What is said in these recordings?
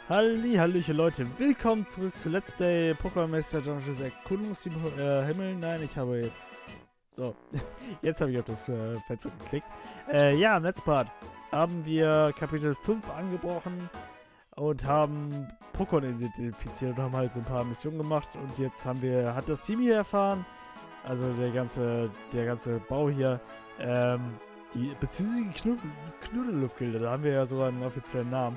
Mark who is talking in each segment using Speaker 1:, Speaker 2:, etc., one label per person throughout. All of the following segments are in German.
Speaker 1: Hallöchen Leute, willkommen zurück zu Let's Play Pokémon Meister Jonas Erkundungsteam Himmel. Nein, ich habe jetzt... So, jetzt habe ich auf das Fenster geklickt. Ja, im letzten Part haben wir Kapitel 5 angebrochen und haben Pokémon identifiziert und haben halt so ein paar Missionen gemacht. Und jetzt hat das Team hier erfahren, also der ganze Bau hier, die beziehungsweise Knuddelluftgilde, da haben wir ja sogar einen offiziellen Namen,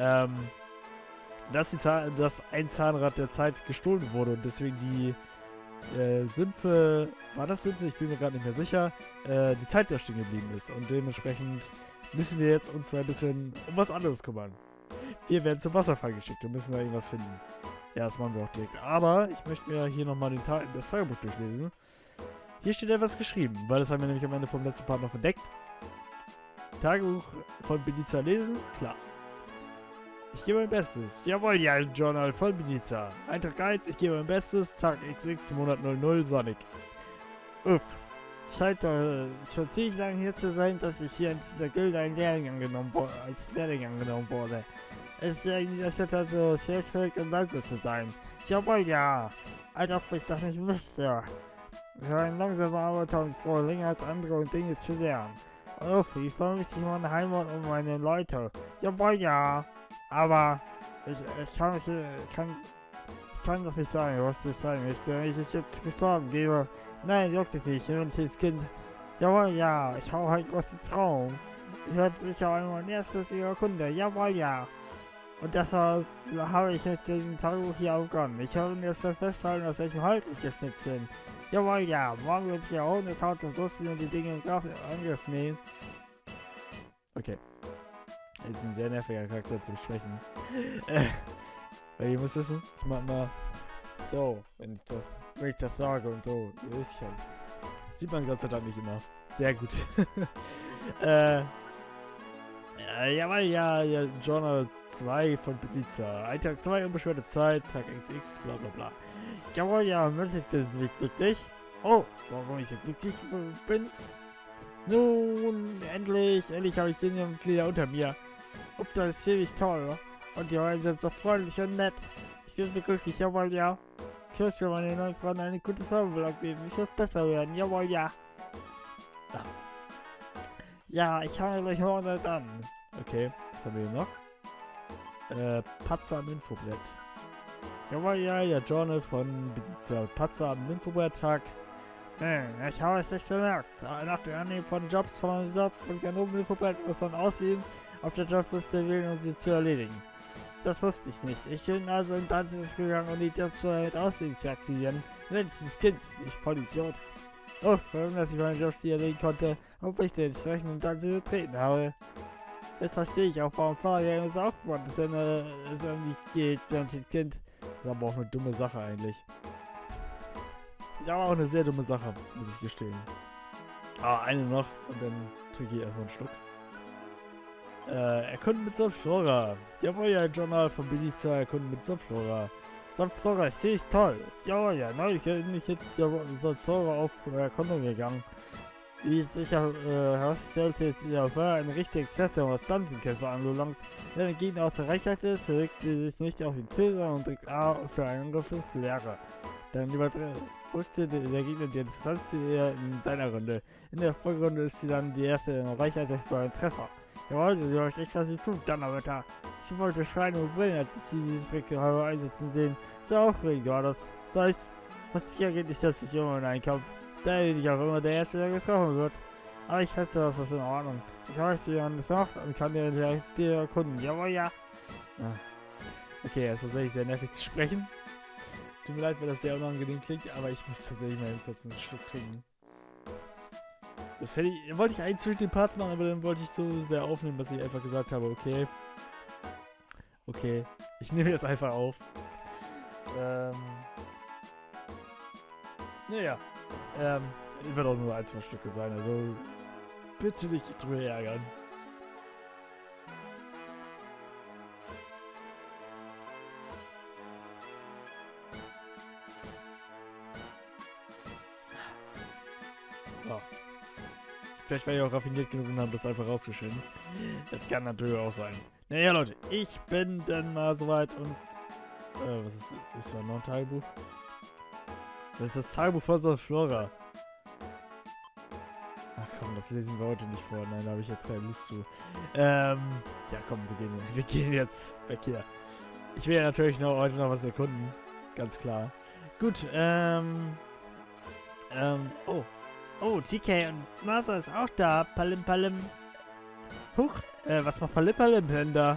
Speaker 1: dass ein Zahnrad der Zeit gestohlen wurde und deswegen die Sümpfe, war das Sümpfe? Ich bin mir gerade nicht mehr sicher, die Zeit da stehen geblieben ist und dementsprechend müssen wir jetzt uns ein bisschen um was anderes kümmern. Wir werden zum Wasserfall geschickt und müssen da irgendwas finden. Ja, das machen wir auch direkt. Aber ich möchte mir hier nochmal das Tagebuch durchlesen. Hier steht etwas geschrieben, weil das haben wir nämlich am Ende vom letzten Part noch entdeckt. Tagebuch von Bediza lesen? Klar. Ich gebe mein Bestes. Jawohl, ja, Journal von Bediza. Eintrag 1, ich gebe mein Bestes. Tag XX, Monat 00, Sonic. Uff. Scheint doch schon ziemlich lange hier zu sein, dass ich hier in dieser Gilde als Lehrling angenommen wurde. Es ist irgendwie das jetzt halt so schwierig und langsam zu sein. Jawohl, ja. Als ob ich das nicht wüsste. Ich war ein langsamer Arbeiter und ich brauche länger als andere, um Dinge zu lernen. Uff, ich vermisse meine Heimat und meine Leute. Jawohl, ja. Aber ich kann das nicht sagen, was ich sagen möchte. Wenn ich jetzt gestorben gebe, nein, juckt es nicht, wenn ich das Kind. Jawohl, ja, ich habe halt großen Traum. Ich werde sicher einmal mein erstes Kunde. Jawohl, ja. Und deshalb habe ich jetzt diesen Tagebuch hier begonnen. Ich habe mir jetzt festhalten, aus welchem Holz ich geschnitzt bin. Jawohl, ja. Morgen wird es ja ohne das Haus losgehen und die Dinge in Angriff nehmen. Okay. Das ist ein sehr nerviger Charakter zum Sprechen. Weil ihr müsst wissen, ich mach mal so, wenn ich das sage und so. Ihr wisst schon. Sieht man Gott sei Dank nicht immer. Sehr gut. Jawohl, ja, Journal 2 von Bediza. Tag 2, unbeschwerte Zeit, Tag XX, bla bla bla. Jawohl, ja, Mensch, ich bin glücklich. Oh, warum ich jetzt glücklich bin? Nun, endlich habe ich den Mitglieder unter mir. Uff, das ist ziemlich toll. Und die Rollen sind so freundlich und nett. Ich bin so glücklich, jawohl, ja. Ich muss für meine neuen Freunde eine gute Zauberbelag geben. Ich muss besser werden, jawohl, ja. Ja, ich fange gleich morgen an. Okay, was haben wir hier noch? Patzer am Infobrett. Jawohl, ja, Journal von Besitzer. Patzer am Infobrett-Tag. Ich habe es nicht gemerkt. Nach dem Annehmen von Jobs von Job und Ganoven-Infobrett muss man ausüben, auf der Jobsliste wählen, um sie zu erledigen. Das wusste ich nicht. Ich bin also in Danzig gegangen, um die Jobs mit Aussehen zu aktivieren. Wenigstens Kind, ich Vollidiot. Oh, warum, dass ich meine Jobs nie erledigen konnte, ob ich den entsprechenden Danzig betreten habe. Jetzt verstehe ich auch, warum Fahrradfahren es auch gemacht ist, wenn es nicht geht, während ich Kind. Das ist aber auch eine dumme Sache eigentlich. Ist aber auch eine sehr dumme Sache, muss ich gestehen. Aber eine noch und dann trinke ich erstmal einen Schluck. Erkunden mit Sonflora. Jawohl, ja, Journal von Bediza, erkunden mit Sonflora. Sonflora ist ziemlich toll. Jawohl, ja, neulich bin ich jetzt Sonflora auf Erkundung gegangen. Wie es sich herausstellte, ist ja ein richtiger Exzesse, was Dungeon-Kämpfer anbelangt. Wenn der Gegner aus der Reichweite ist, bewegt sie sich nicht auf ihn zu, sondern drückt A für einen Angriff ins Leere. Dann überbrückte der Gegner die Distanz in seiner Runde. In der Folgerunde ist sie dann die erste in der Reichweite für einen Treffer. Jawohl, sie weiß echt, was sie tut, Donnerwetter. Ich wollte schreien und brillen, als ich dieses Trick habe einsetzen sehen. Sehr aufregend war das. Das heißt, was sicher geht, nicht, dass ich immer in einen Kampf. Da bin ich auch immer der Erste, der getroffen wird. Aber ich schätze, das ist in Ordnung. Ich weiß, wie man das macht und kann dir erkunden. Jawohl, ja. Okay, es ist tatsächlich sehr nervig zu sprechen. Tut mir leid, wenn das sehr unangenehm klingt, aber ich muss tatsächlich mal kurz einen Schluck trinken. Das wollte ich eigentlich zwischen den Parts machen, aber dann wollte ich so sehr aufnehmen, dass ich einfach gesagt habe, okay. Okay, ich nehme jetzt einfach auf. Naja. Wird auch nur 1, 2 Stücke sein, also bitte nicht drüber ärgern. Ja. Vielleicht war ich auch raffiniert genug und habe das einfach rausgeschnitten. Das kann natürlich auch sein. Naja, Leute, ich bin dann mal soweit und... was ist da noch ein Tagebuch? Das ist das Tagebuch von Flora. Ach komm, das lesen wir heute nicht vor. Nein, da habe ich jetzt keine Lust zu. Ja komm, wir gehen jetzt weg hier. Ich will ja natürlich heute noch was erkunden. Ganz klar. Gut, oh. Oh, TK und Masa ist auch da. Palim Palim. Huch, was macht Palim Palim denn da?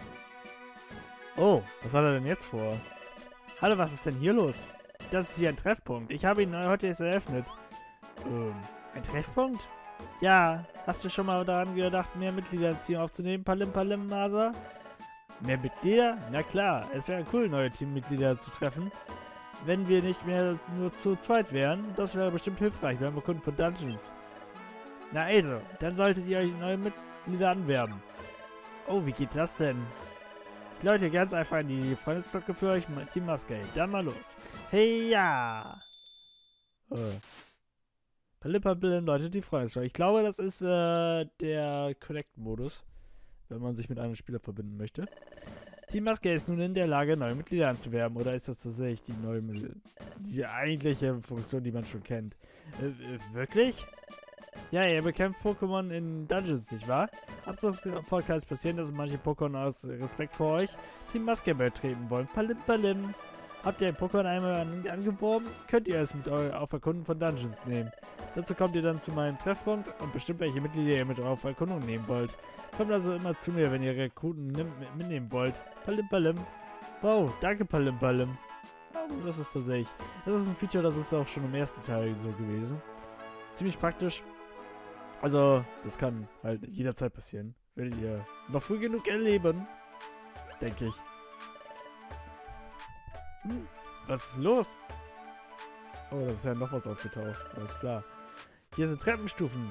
Speaker 1: Oh, was hat er denn jetzt vor? Hallo, was ist denn hier los? Das ist hier ein Treffpunkt. Ich habe ihn heute erst eröffnet. Ein Treffpunkt? Ja, hast du schon mal daran gedacht, mehr Mitglieder ins Team aufzunehmen, Palim Palim Masa? Mehr Mitglieder? Na klar, es wäre cool, neue Teammitglieder zu treffen. Wenn wir nicht mehr nur zu zweit wären, das wäre bestimmt hilfreich. Wir haben Kunden von Dungeons. Na also, dann solltet ihr euch neue Mitglieder anwerben. Oh, wie geht das denn? Ich läute ganz einfach in die Freundesglocke für euch, Team Maske. Dann mal los. Hey, ja! Palippabillen läutet die Freundesglocke. Ich glaube, das ist der Connect-Modus, wenn man sich mit einem Spieler verbinden möchte. Team Maske ist nun in der Lage, neue Mitglieder anzuwerben. Oder ist das tatsächlich die eigentliche Funktion, die man schon kennt? Wirklich? Ja, ihr bekämpft Pokémon in Dungeons, nicht wahr? Ab so kann es passieren, dass manche Pokémon aus Respekt vor euch Team Maske betreten wollen. Palim Palim. Habt ihr ein Pokémon einmal angeworben, könnt ihr es mit auf Erkunden von Dungeons nehmen. Dazu kommt ihr dann zu meinem Treffpunkt und bestimmt, welche Mitglieder ihr mit auf Erkundung nehmen wollt. Kommt also immer zu mir, wenn ihr Rekruten mitnehmen wollt. Palim Palim. Wow, danke Palim Palim. Oh, das ist tatsächlich... Das ist ein Feature, das ist auch schon im ersten Teil so gewesen. Ziemlich praktisch. Also, das kann halt jederzeit passieren. Will ihr noch früh genug erleben, denke ich. Was ist los? Oh, das ist ja noch was aufgetaucht. Alles klar. Hier sind Treppenstufen.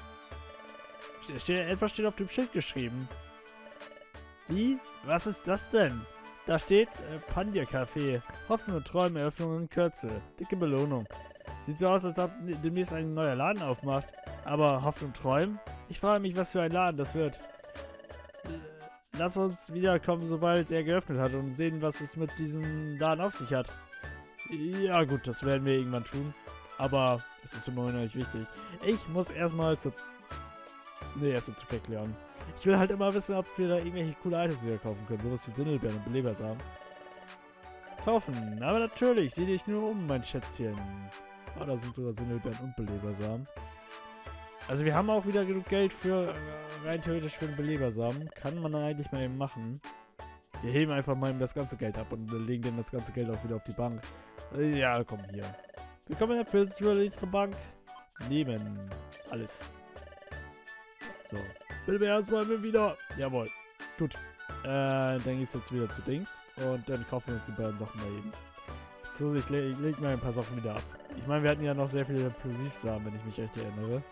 Speaker 1: Etwas steht auf dem Schild geschrieben. Wie? Was ist das denn? Da steht Pandia Café. Hoffen und Träume, Eröffnung in Kürze. Dicke Belohnung. Sieht so aus, als ob demnächst ein neuer Laden aufmacht. Aber Hoffen und Träumen? Ich frage mich, was für ein Laden das wird. Lass uns wiederkommen, sobald er geöffnet hat und sehen, was es mit diesem Laden auf sich hat. Ja gut, das werden wir irgendwann tun. Aber es ist im Moment noch nicht wichtig. Ich muss erstmal zu... Nee, erst zu Kekleon. Ich will halt immer wissen, ob wir da irgendwelche coole Items wieder kaufen können. Sowas wie Sinnelbeeren und Belebersamen. Kaufen. Aber natürlich, sieh dich nur um, mein Schätzchen. Oh, da sind sogar Sinnelbeeren und Belebersamen. Also wir haben auch wieder genug Geld für, rein theoretisch für den Belebersamen. Kann man eigentlich mal eben machen. Wir heben einfach mal eben das ganze Geld ab und legen dann das ganze Geld auch wieder auf die Bank. Ja, komm hier. Willkommen in der Pilzrelief Bank. Nehmen. Alles. So. Bitte erstmal wieder. Jawohl. Gut. Dann geht's jetzt wieder zu Dings. Und dann kaufen wir uns die beiden Sachen mal eben. So, ich leg mal ein paar Sachen wieder ab. Ich meine, wir hatten ja noch sehr viele Plosivsamen, wenn ich mich recht erinnere.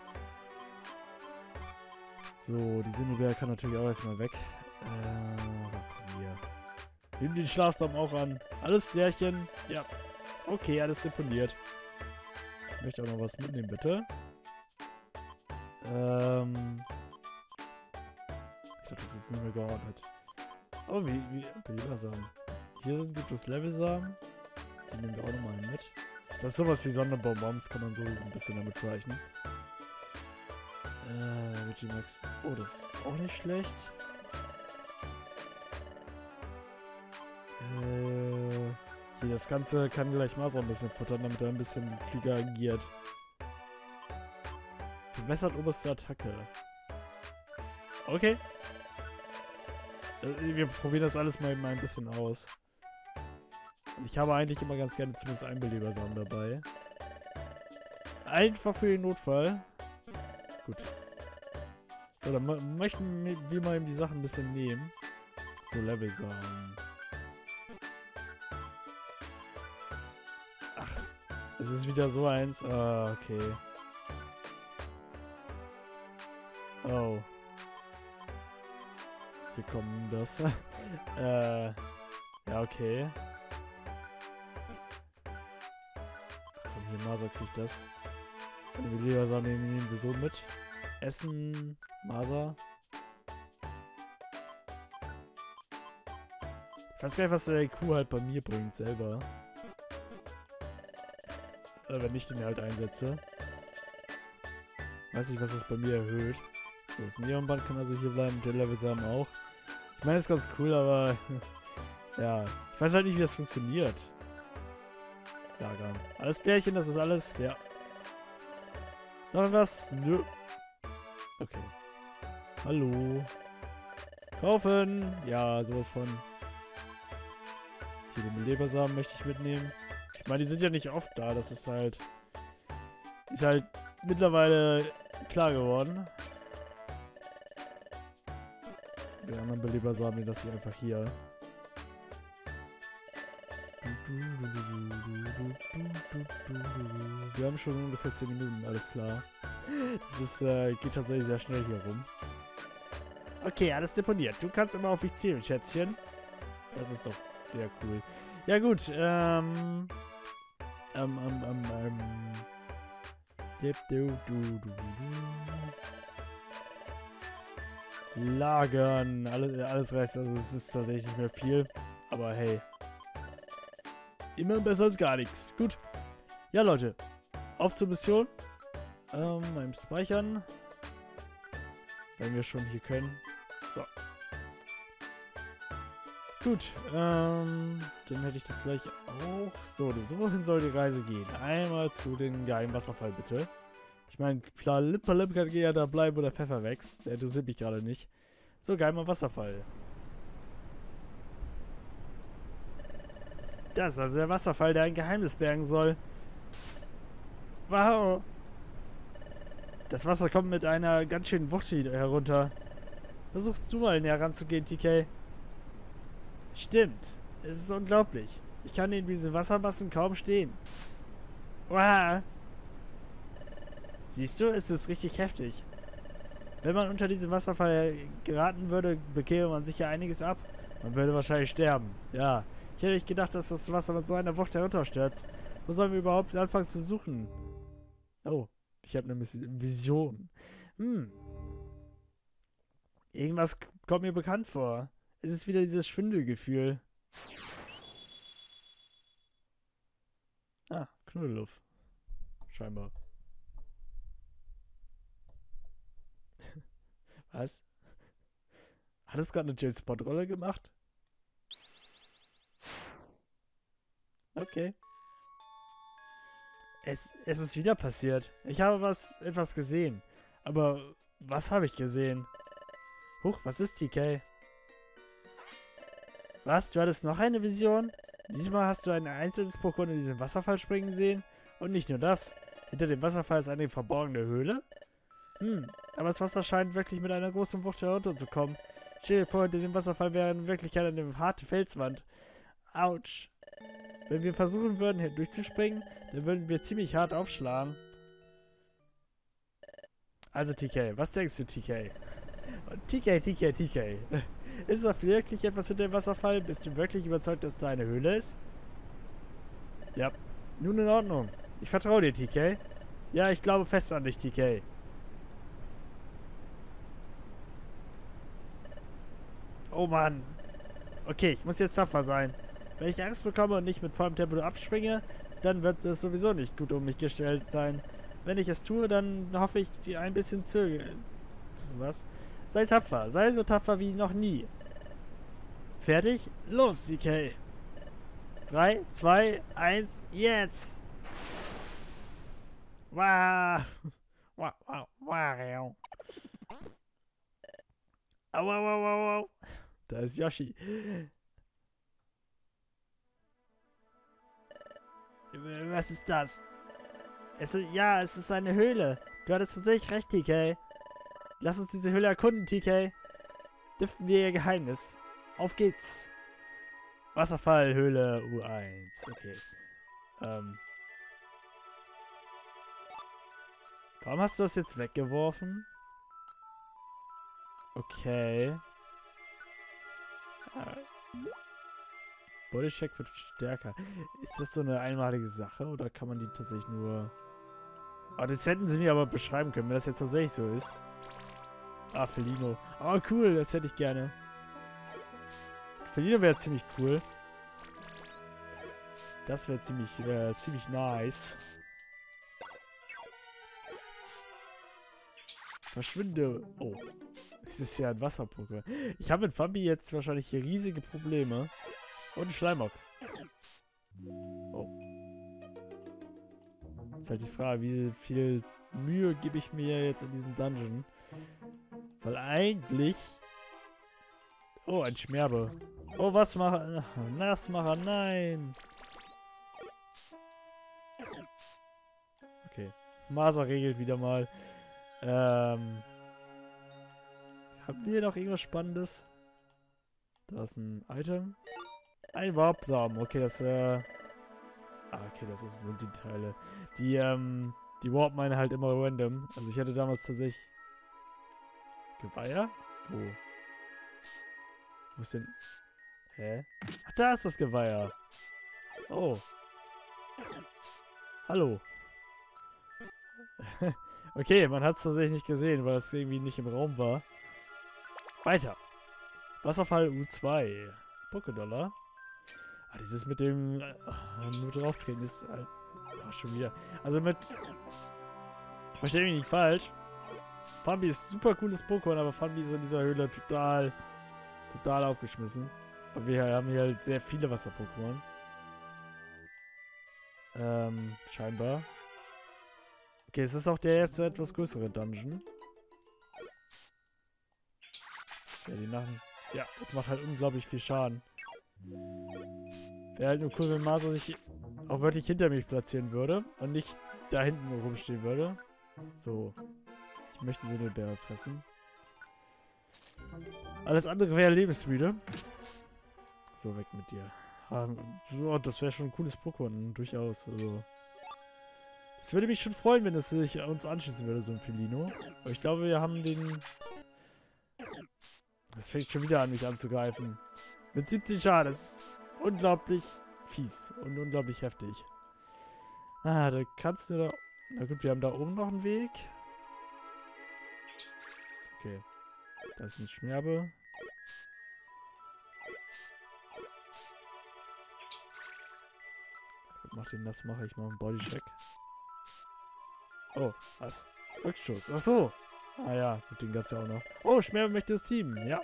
Speaker 1: So, die Sinnelbeere kann natürlich auch erstmal weg. Komm hier. Nehmen den Schlafsamen auch an. Alles Klärchen. Ja. Okay, alles deponiert. Ich möchte auch noch was mitnehmen, bitte. Ich dachte, das ist nicht mehr geordnet. Oh, wie Belebersamen. Hier gibt es Levelsamen. Die nehmen wir auch nochmal mit. Das ist sowas wie Sonderbonbons, kann man so ein bisschen damit reichen. Regimax. Oh, das ist auch nicht schlecht. Hier, das Ganze kann gleich mal so ein bisschen futtern, damit er ein bisschen klüger agiert. Verbessert oberste Attacke. Okay. Wir probieren das alles mal ein bisschen aus. Ich habe eigentlich immer ganz gerne zumindest einen Belebersamen dabei. Einfach für den Notfall. Gut. So, dann möchten wir mal eben die Sachen ein bisschen nehmen. So, Levelsamen. Ach, es ist wieder so eins. Ah, okay. Oh. Hier kommt das. Ja, okay. Komm, hier, Masa kriegt das. Die Belebersamen nehmen wir so mit. Essen, Masa. Ich weiß gar nicht, was der Kuh halt bei mir bringt, selber. Wenn ich den halt einsetze. Weiß nicht, was das bei mir erhöht. So, das Neonband kann also hier bleiben, der Level haben auch. Ich meine, das ist ganz cool, aber ja, ich weiß halt nicht, wie das funktioniert. Lager. Alles Klärchen, das ist alles, ja. Noch was? Nö. Okay. Hallo. Kaufen! Ja, sowas von. Hier, den Belebersamen möchte ich mitnehmen. Ich meine, die sind ja nicht oft da, das ist halt... Ist halt mittlerweile klar geworden. Den anderen Belebersamen, den lasse ich einfach hier. Wir haben schon ungefähr 10 Minuten, alles klar. Das ist, geht tatsächlich sehr schnell hier rum. Okay, alles deponiert. Du kannst immer auf mich zählen, Schätzchen. Das ist doch sehr cool. Ja gut, Lagern, alles reicht, also es ist tatsächlich nicht mehr viel. Aber hey. Immer besser als gar nichts. Gut. Ja, Leute. Auf zur Mission. Beim Speichern. Wenn wir schon hier können. So. Gut. Dann hätte ich das gleich auch. So, wohin soll die Reise gehen? Einmal zu den geheimen Wasserfall, bitte. Ich meine, klar, Limperlim kann ja da bleiben, wo der Pfeffer wächst. Der interessiert mich gerade nicht. So, geheimer Wasserfall. Das ist also der Wasserfall, der ein Geheimnis bergen soll. Wow. Das Wasser kommt mit einer ganz schönen Wucht herunter. Versuchst du mal näher ranzugehen, TK? Stimmt. Es ist unglaublich. Ich kann in diesen Wassermassen kaum stehen. Wow. Siehst du, es ist richtig heftig. Wenn man unter diesem Wasserfall geraten würde, bekäme man sicher einiges ab. Man würde wahrscheinlich sterben. Ja. Ich hätte nicht gedacht, dass das Wasser mit so einer Wucht herunterstürzt. Wo sollen wir überhaupt anfangen zu suchen? Oh, ich habe eine Vision. Irgendwas kommt mir bekannt vor. Es ist wieder dieses Schwindelgefühl. Ah, Knuddelluft. Scheinbar. Was? Hat es gerade eine James Bond-Rolle gemacht? Okay. Es ist wieder passiert. Ich habe etwas gesehen. Aber was habe ich gesehen? Huch, was ist TK? Was? Du hattest noch eine Vision? Diesmal hast du ein einzelnes Pokémon in diesem Wasserfall springen sehen? Und nicht nur das. Hinter dem Wasserfall ist eine verborgene Höhle? Aber das Wasser scheint wirklich mit einer großen Wucht herunterzukommen. Stell dir vor, hinter dem Wasserfall wäre in Wirklichkeit eine harte Felswand. Autsch. Wenn wir versuchen würden, hier durchzuspringen, dann würden wir ziemlich hart aufschlagen. Also TK, was denkst du, TK? TK. Ist da wirklich etwas hinter dem Wasserfall? Bist du wirklich überzeugt, dass da eine Höhle ist? Ja. Nun in Ordnung. Ich vertraue dir, TK. Ja, ich glaube fest an dich, TK. Oh Mann. Okay, ich muss jetzt tapfer sein. Wenn ich Angst bekomme und nicht mit vollem Tempo abspringe, dann wird es sowieso nicht gut um mich gestellt sein. Wenn ich es tue, dann hoffe ich, die ein bisschen Was? Sei tapfer. Sei so tapfer wie noch nie. Fertig? Los, CK. 3, 2, 1, jetzt! Wow! Wow. Au. Da ist Yoshi. Was ist das? Es ist eine Höhle. Du hattest tatsächlich recht, TK. Lass uns diese Höhle erkunden, TK. Dürften wir ihr Geheimnis. Auf geht's. Wasserfallhöhle U1. Okay. Warum hast du das jetzt weggeworfen? Okay. Bodycheck wird stärker. Ist das so eine einmalige Sache oder kann man die tatsächlich nur... Oh, das hätten sie mir aber beschreiben können, wenn das jetzt tatsächlich so ist. Ah, Felino. Oh, cool, das hätte ich gerne. Felino wäre ziemlich cool. Das wäre ziemlich nice. Verschwinde. Oh. Das ist ja ein Wasser-Pokémon. Ich habe mit Fambi jetzt wahrscheinlich hier riesige Probleme. Und ein Schleimok. Oh. Ist halt die Frage, wie viel Mühe gebe ich mir jetzt in diesem Dungeon? Weil eigentlich... Oh, ein Schmerbe. Oh, was machen? Nassmacher, nein. Okay. Masa regelt wieder mal. Haben wir noch irgendwas Spannendes? Da ist ein Item. Ein Warpsamen. Okay, das, okay, sind die Teile. Die warpen meine halt immer random. Also ich hatte damals tatsächlich... Geweiher? Wo? Wo ist denn... Hä? Ach, da ist das Geweiher. Oh. Hallo. Okay, man hat es tatsächlich nicht gesehen, weil es irgendwie nicht im Raum war. Weiter. Wasserfall U2. Pokédollar. Ah, dieses mit dem nur drauftreten ist halt schon wieder. Also mit... Verstehe mich nicht falsch. Fambi ist super cooles Pokémon, aber Fambi ist in dieser Höhle total aufgeschmissen. Aber wir haben hier halt sehr viele Wasser-Pokémon. Scheinbar. Okay, es ist auch der erste etwas größere Dungeon. Ja, die machen... Ja, das macht halt unglaublich viel Schaden. Wäre halt nur cool, wenn Masa sich auch wirklich hinter mich platzieren würde und nicht da hinten nur rumstehen würde. So. Ich möchte Sindelbeere fressen. Alles andere wäre lebensmüde. So, weg mit dir. So, das wäre schon ein cooles Pokémon, durchaus. Also. Es würde mich schon freuen, wenn es sich uns anschließen würde, so ein Felino. Aber ich glaube, wir haben den... Das fängt schon wieder an, mich anzugreifen. Mit 70 Schaden. Das ist unglaublich fies und unglaublich heftig. Ah, da kannst du da... Na gut, wir haben da oben noch einen Weg. Okay. Da ist ein Schmerbe. Gut, mach den nass, mache ich mal einen Bodycheck. Oh, was? Rückstoß. Ach so. Ah ja, gut, den gab's ja auch noch. Oh, Schmerbe möchte das Team. Ja.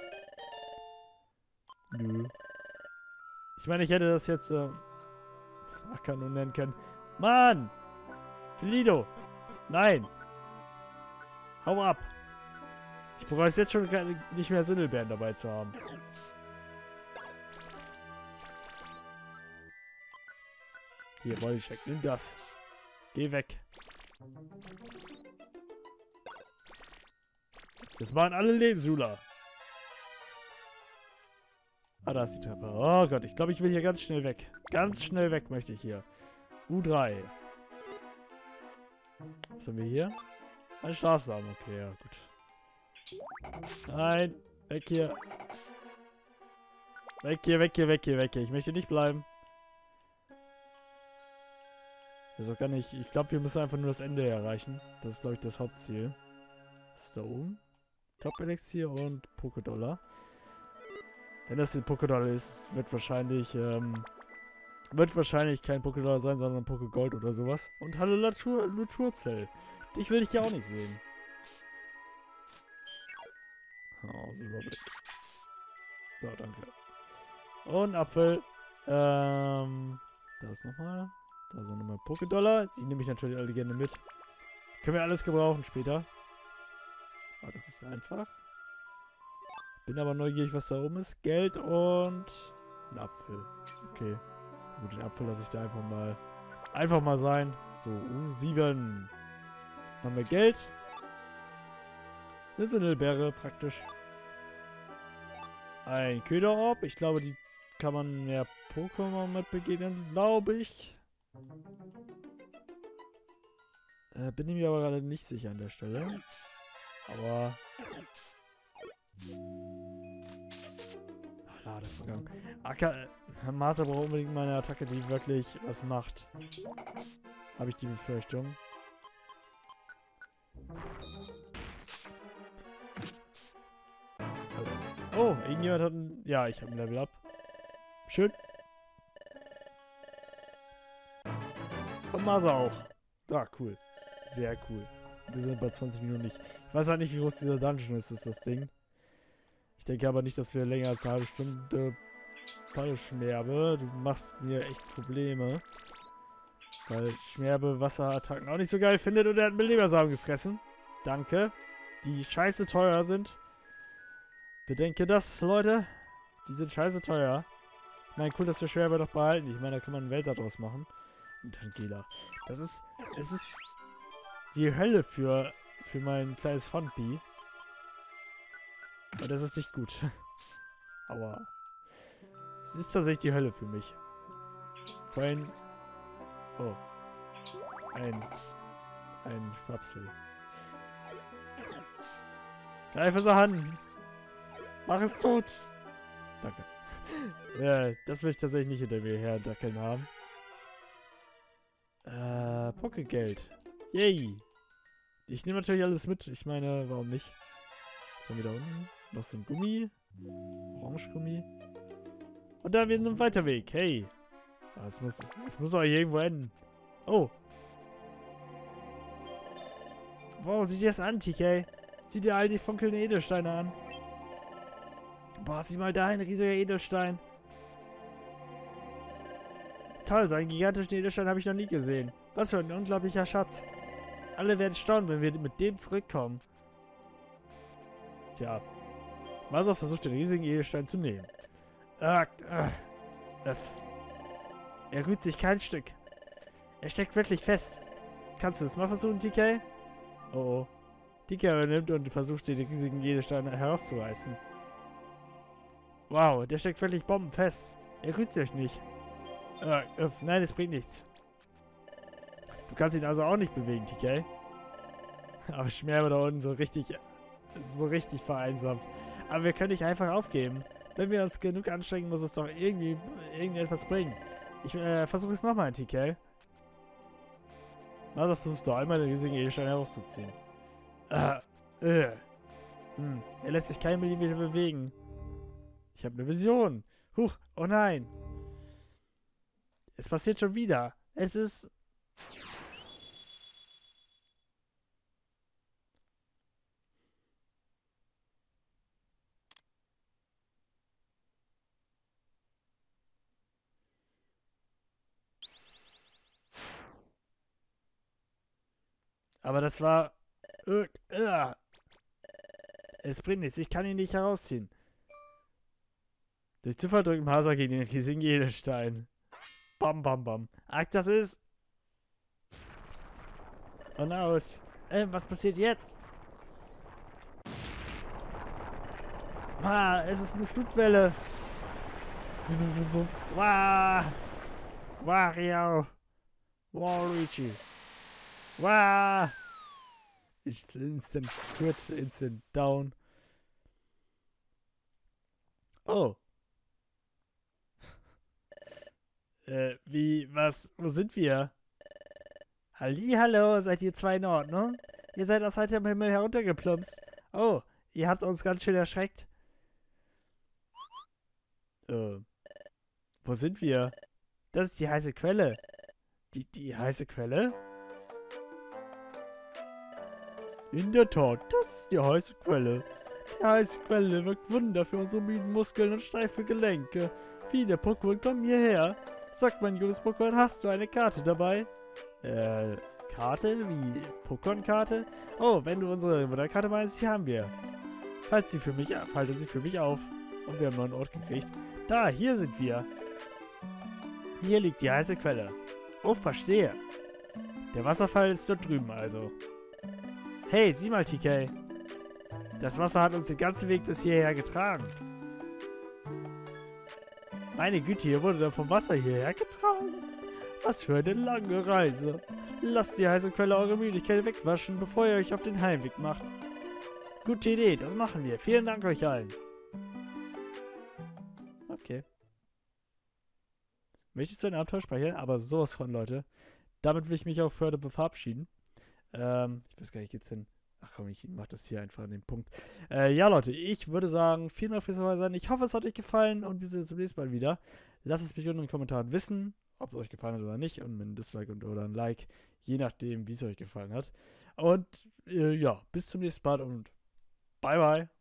Speaker 1: Nö. Ich meine, ich hätte das jetzt, Akanon nennen können. Mann! Felido! Nein! Hau ab! Ich bereue es jetzt schon nicht mehr Sindelbeeren dabei zu haben. Hier, Bodycheck, nimm das. Geh weg. Das waren alle Lebensula. Ah, da ist die Treppe. Oh Gott, ich glaube, ich will hier ganz schnell weg. Ganz schnell weg möchte ich hier. U3. Was haben wir hier? Ein Schlafsamen. Okay, ja, gut. Nein. Weg hier. Weg hier, weg hier, weg hier, weg hier. Ich möchte nicht bleiben. Das ist auch gar nicht... Ich glaube, wir müssen einfach nur das Ende erreichen. Das ist, glaube ich, das Hauptziel. Was ist da oben? Top-Elixier und Pokédollar. Wenn das ein Pokédollar ist, wird wahrscheinlich kein Pokédollar sein, sondern ein Pokégold oder sowas. Und hallo Naturzell. Dich will ich ja auch nicht sehen. Oh, super Blick. So, danke. Und Apfel. Da ist nochmal. Da sind nochmal Pokédollar. Die nehme ich natürlich alle gerne mit. Können wir alles gebrauchen später. Aber das ist einfach. Bin aber neugierig, was da oben ist. Geld und ein Apfel. Okay. Gut, den Apfel lasse ich da einfach mal sein. So, 7. Haben wir Geld. Eine Sindelbeere praktisch. Ein Köderorb. Ich glaube, die kann man mehr Pokémon mit begegnen, glaube ich. Bin ich mir aber gerade nicht sicher an der Stelle. Aber... Lade vergangen. Masa braucht unbedingt mal eine Attacke, die wirklich was macht. Habe ich die Befürchtung. Oh, irgendjemand hat ein... Ja, ich habe ein Level Up. Schön. Und Masa auch. Ah, cool. Sehr cool. Wir sind bei 20 Minuten nicht. Ich weiß halt nicht, wie groß dieser Dungeon ist, das Ding. Ich denke aber nicht, dass wir länger als eine halbe Stunde Schmerbe. Du machst mir echt Probleme. Weil Schmerbe Wasserattacken auch nicht so geil findet und er hat mir Lebersamen gefressen. Danke. Die scheiße teuer sind. Bedenke das, Leute. Die sind scheiße teuer. Ich meine, cool, dass wir Schwerbe doch behalten. Ich meine, da kann man einen Wälzer draus machen. Und Angela. Das ist... Es ist die Hölle für mein kleines Funpi. Aber das ist nicht gut. Aber... Es ist tatsächlich die Hölle für mich. Vorhin... Oh. Ein Schnapsel. Greif es an! Mach es tot! Danke. Das will ich tatsächlich nicht hinter mir her dackeln haben. Pokégeld. Yay! Ich nehme natürlich alles mit. Ich meine, warum nicht? Was haben wir da unten? Noch so ein Gummi. Orange-Gummi. Und da wird ein weiter Weg. Hey! Es muss doch hier irgendwo enden. Oh! Wow, sieh dir das an, TK. Sieh dir all die funkelnden Edelsteine an. Boah, sieh mal da, ein riesiger Edelstein. Toll, so einen gigantischen Edelstein habe ich noch nie gesehen. Was für ein unglaublicher Schatz. Alle werden staunen, wenn wir mit dem zurückkommen. Tja. Masa versucht, den riesigen Edelstein zu nehmen. Er rührt sich kein Stück. Er steckt wirklich fest. Kannst du es mal versuchen, TK? Oh oh. TK übernimmt und versucht, den riesigen Edelstein herauszureißen. Wow, der steckt wirklich bombenfest. Er rührt sich nicht. Nein, es bringt nichts. Du kannst ihn also auch nicht bewegen, TK. Aber Schmerbe da unten so richtig vereinsamt. Aber wir können nicht einfach aufgeben. Wenn wir uns genug anstrengen, muss es doch irgendetwas bringen. Ich versuche es nochmal, TK. Also versuchst du einmal den riesigen Edelstein herauszuziehen. Er lässt sich keinen Millimeter bewegen. Ich habe eine Vision. Huch, oh nein. Es passiert schon wieder. Es ist... Aber das war... Es bringt nichts. Ich kann ihn nicht herausziehen. Durch Zufall drückt Masa gegen den riesigen Edelstein. Bam, bam, bam. Ach, das ist... Und aus. Was passiert jetzt? Es ist eine Flutwelle. Wario. Waluigi. Ich instant quit, instant down. Oh. Wo sind wir? Hallihallo, seid ihr zwei in Ordnung? Ihr seid aus heiterem Himmel heruntergeplumpst. Oh, ihr habt uns ganz schön erschreckt. Wo sind wir? Das ist die heiße Quelle. Die heiße Quelle? In der Tat, das ist die heiße Quelle. Die heiße Quelle wirkt Wunder für unsere müden Muskeln und steife Gelenke. Viele Pokémon kommen hierher. Sag, mein junges Pokémon, hast du eine Karte dabei? Karte? Wie? Pokémon-Karte? Oh, wenn du unsere Wunderkarte meinst, die haben wir. Falte sie für mich auf. Und wir haben einen neuen Ort gekriegt. Da, hier sind wir. Hier liegt die heiße Quelle. Oh, verstehe. Der Wasserfall ist dort drüben also. Hey, sieh mal, TK. Das Wasser hat uns den ganzen Weg bis hierher getragen. Meine Güte, ihr wurde dann vom Wasser hierher getragen. Was für eine lange Reise. Lasst die heiße Quelle eure Müdigkeit wegwaschen, bevor ihr euch auf den Heimweg macht. Gute Idee, das machen wir. Vielen Dank euch allen. Okay. Möchtest du ein Abenteuer speichern? Aber sowas von, Leute. Damit will ich mich auch für heute verabschieden. Ich weiß gar nicht, geht's denn? Ach komm, ich mach das hier einfach an den Punkt. Ja, Leute, ich würde sagen, vielen Dank fürs Dabei sein. Ich hoffe, es hat euch gefallen und wir sehen uns zum nächsten Mal wieder. Lasst es mich unten in den Kommentaren wissen, ob es euch gefallen hat oder nicht. Und mit einem Dislike oder ein Like, je nachdem, wie es euch gefallen hat. Und ja, bis zum nächsten Mal und bye bye.